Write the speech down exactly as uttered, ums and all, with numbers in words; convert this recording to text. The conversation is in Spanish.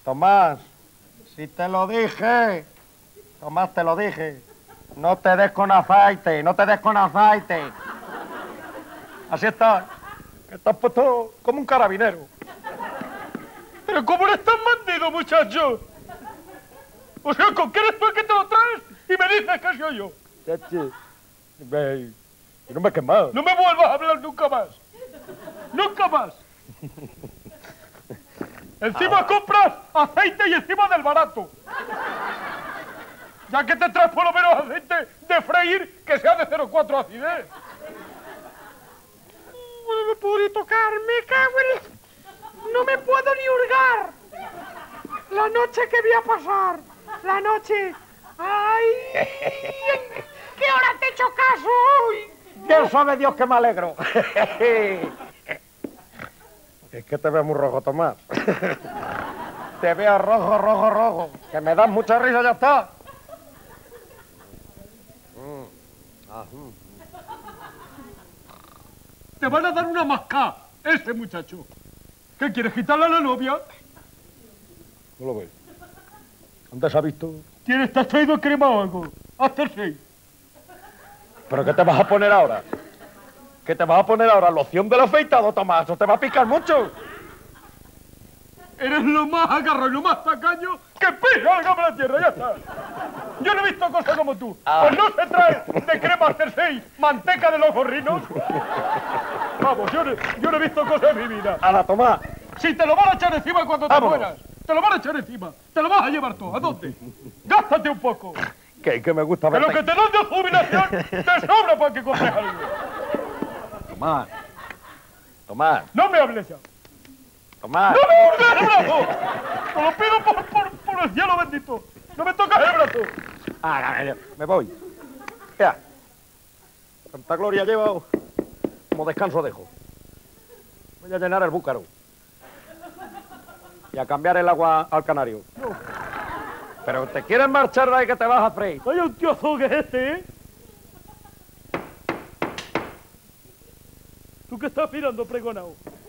Tomás, si te lo dije. Tomás, te lo dije. No te des con aceite, no te des con aceite. Así estás. Estás puesto como un carabinero. Pero ¿cómo eres tan bandido, muchacho? O sea, ¿con qué eres tú el que te lo traes y me dices que soy yo? Chachi, ve, y no me quemas. No me vuelvas a hablar nunca más. Nunca más. Encima ah. compras aceite y encima del barato. Ya que te traes por lo menos aceite de freír que sea de cero coma cuatro acidez. No me puedo ni tocar, me cago en... No me puedo ni hurgar. La noche que voy a pasar. La noche... ¡Ay! ¿Qué hora te he hecho caso hoy? Dios sabe Dios que me alegro. Es que te veo muy rojo, Tomás. Te veo rojo, rojo, rojo. Que me das mucha risa, ya está. Te van a dar una mascá, ese muchacho. ¿Qué quieres, quitarle a la novia? No lo ves. ¿Dónde se ha visto? ¿Tienes, te has traído crema o algo? Hasta el seis. ¿Pero qué te vas a poner ahora? ¿Qué te vas a poner ahora? ¿Loción del afeitado, Tomás? ¿Eso te va a picar mucho? Eres lo más agarrado y lo más tacaño que pisa el cama a la tierra, ya está. Yo no he visto cosas como tú. Ah. Pues no se trae de crema After seis, manteca de los gorrinos. Vamos, yo no, yo no he visto cosas en mi vida. ¡Hala, Tomás! Si te lo van a echar encima cuando te Vámonos. mueras. Te lo van a echar encima. Te lo vas a llevar todo. ¿A dónde? Gástate un poco. Que, que me gusta Que verte. lo que te dan de jubilación te sobra para que compres algo. Tomás. Tomás. No me hables ya. Tomás. ¡No me hurgues el brazo! Te lo pido por, por, por el cielo bendito. No me tocas el brazo. Ah, me voy. Ya. Tanta gloria llevo. Como descanso dejo. Voy a llenar el búcaro. Y a cambiar el agua al canario. No. Pero te quieres marchar de ahí que te vas a freír. Vaya un tiozo que es este, ¿eh? ¿Tú qué estás mirando, pregonado?